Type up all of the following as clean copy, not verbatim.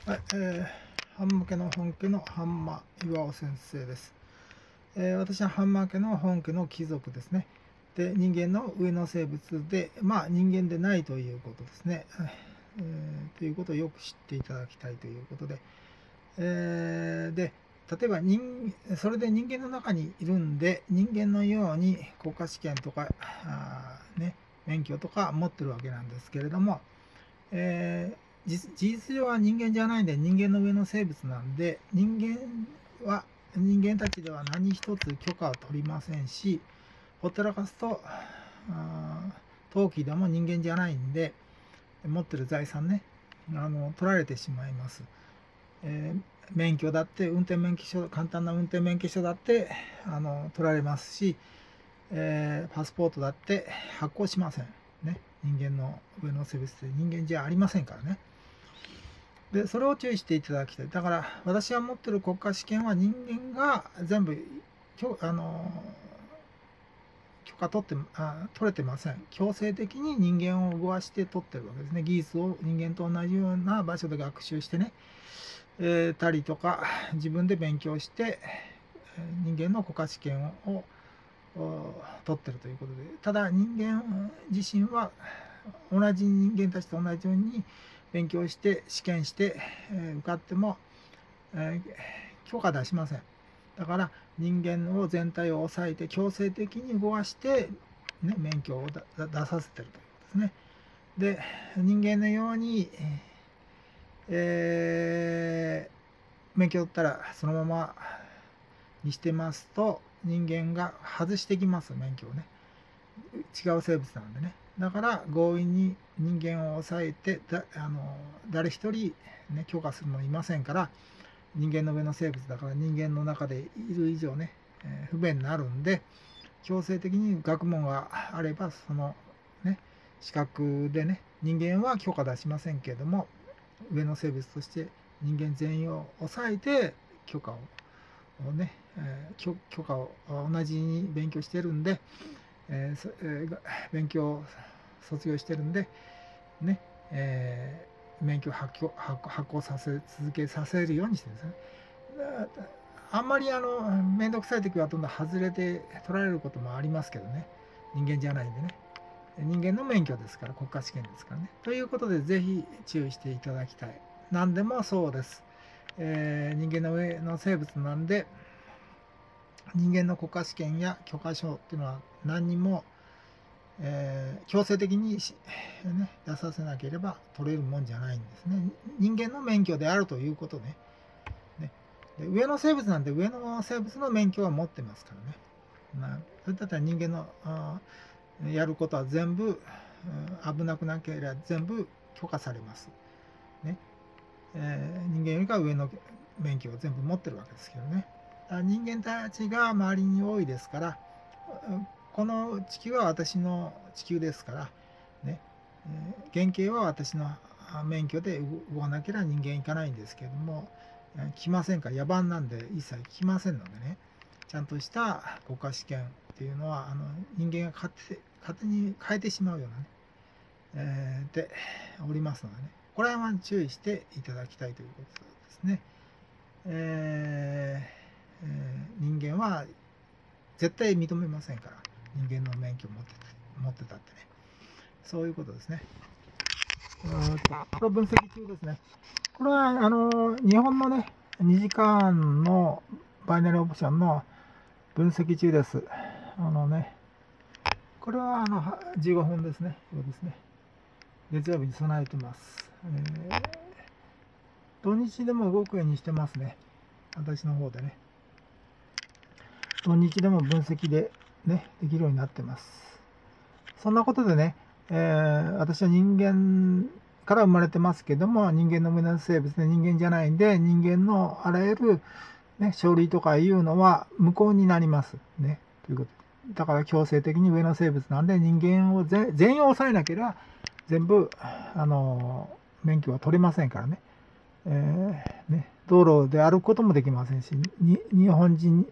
はい、ハンマ家の本家のハンマ岩尾先生です。私はハンマ家の本家の貴族ですね。で、人間の上の生物で、人間でないということですね。ということをよく知っていただきたいということで、で、例えばそれで人間の中にいるんで、人間のように国家試験とか、免許とか持ってるわけなんですけれども、事実上は人間じゃないんで、人間の上の生物なんで、人間たちでは何一つ許可を取りませんし、ほったらかすと陶器でも人間じゃないんで、持ってる財産ね、取られてしまいます。免許だって運転免許証、簡単な運転免許証だって取られますし、パスポートだって発行しませんね。人間の上の生物って人間じゃありませんからね。で、それを注意していただきたい。だから、私が持ってる国家試験は人間が全部、許可取れてません。強制的に人間を動かして取ってるわけですね。技術を人間と同じような場所で学習してね、たりとか、自分で勉強して、人間の国家試験を取ってるということで、ただ人間自身は同じ人間たちと同じように勉強して試験して、受かっても、許可出しません。だから人間を全体を抑えて強制的に動かして、免許を出させてるということですね。で、人間のように、免許を取ったらそのままにしてますと、人間が外してきます、免許をね。違う生物なんでね。だから強引に人間を抑えて誰一人、許可するのいませんから、人間の上の生物だから人間の中でいる以上ね、不便になるんで、強制的に学問があればそのね資格でね、人間は許可出しませんけれども、上の生物として人間全員を抑えて許可をね、許可を同じに勉強してるんで、勉強を卒業してるんでね、免許を発行続けさせるようにしてるんですね。あんまり面倒くさい時はどんどん外れて取られることもありますけどね、人間じゃないんでね、人間の免許ですから、国家試験ですからね。ということで、ぜひ注意していただきたい。何でもそうです。人間の上の生物なんで、人間の国家試験や許可証っていうのは何にも、強制的に出させなければ取れるもんじゃないんですね。人間の免許であるということね。で上の生物なんて上の生物の免許は持ってますからね。それだったら人間のやることは全部危なくなければ全部許可されます。ね人間よりか上の免許を全部持ってるわけですけどね。人間たちが周りに多いですから、この地球は私の地球ですから、ね、原型は私の免許で動かなければ人間行かないんですけれども、来ませんから、野蛮なんで一切来ませんのでね、ちゃんとした国家試験っていうのは人間が勝手に変えてしまうようなね、でおりますのでね、これは注意していただきたいということですね。人間は絶対認めませんから、人間の免許を持ってたってね、そういうことですね。これ分析中ですね。これは日本のね、2時間のバイナリーオプションの分析中です。これは15分ですね。そうですね。月曜日に備えてます。土日でも動くようにしてますね。私の方でね。土日でも分析でね、できるようになってます。そんなことでね、私は人間から生まれてますけども、人間の上の生物で人間じゃないんで、人間のあらゆる、書類とかいうのは無効になります。ね。ということ。だから強制的に上の生物なんで、人間を全員を抑えなければ、全部、免許は取れませんからね。道路で歩くこともできませんし、日本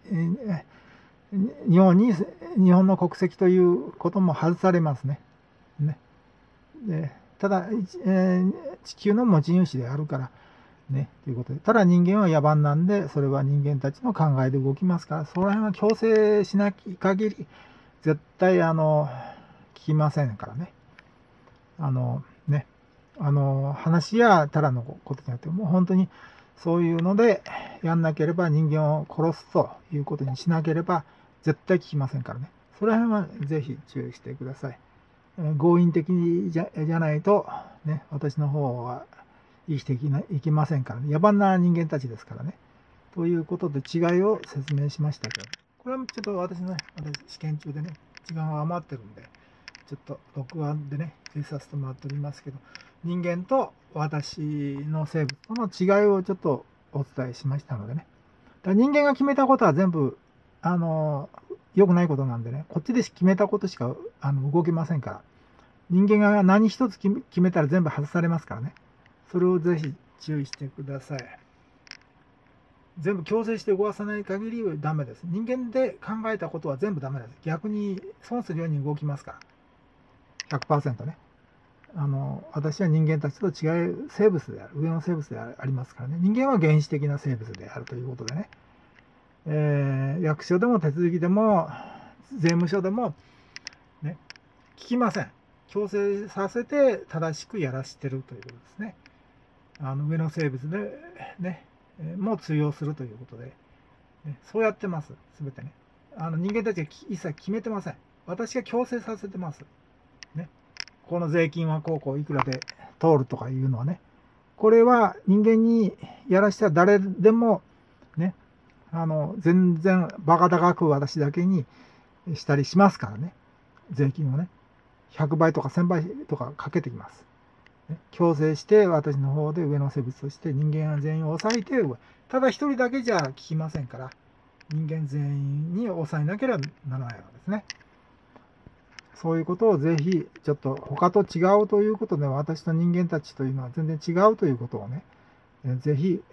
の国籍ということも外されますね。でただ、地球の持ち主であるから、 ね、ということで。ただ人間は野蛮なんで、それは人間たちの考えで動きますから、その辺は強制しなき限り、絶対、聞きませんからね。ね、話やただのことじゃなくて、もう本当にそういうので、やんなければ人間を殺すということにしなければ、絶対聞きませんからね。その辺はぜひ注意してください。強引的じゃないと、ね、私の方は生きていきませんからね。野蛮な人間たちですからね。ということで違いを説明しましたけど、これはちょっと私試験中でね、時間が余ってるんで、ちょっと録画でね、入れさせてもらっておりますけど、人間と私の生物との違いをちょっとお伝えしましたのでね。だから人間が決めたことは全部、良くないことなんでね、こっちで決めたことしか動けませんから。人間が何一つ決めたら全部外されますからね。それをぜひ注意してください。全部強制して動かさない限りダメです。人間で考えたことは全部ダメです。逆に損するように動きますから。100% ね。私は人間たちと違う生物である。上の生物でありますからね。人間は原始的な生物であるということでね。役所でも手続きでも税務署でも、ね、聞きません。強制させて正しくやらしてるということですね。上の生物で、ね、も通用するということで、ね、そうやってます。すべてね。人間たちは一切決めてません。私が強制させてます。ね。この税金はこういくらで通るとかいうのはね。これは人間にやらしたら誰でもね、全然バカ高く私だけにしたりしますからね。税金をね。100倍とか1000倍とかかけてきます。ね、強制して私の方で上の生物として人間は全員を抑えて、ただ一人だけじゃ効きませんから、人間全員に抑えなければならないわけですね。そういうことをぜひ、ちょっと他と違うということで、私と人間たちというのは全然違うということをね、ぜひ